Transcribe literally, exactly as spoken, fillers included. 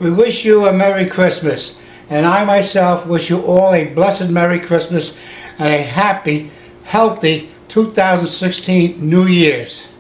We wish you a Merry Christmas, and I myself wish you all a blessed Merry Christmas and a happy, healthy two thousand sixteen New Year's.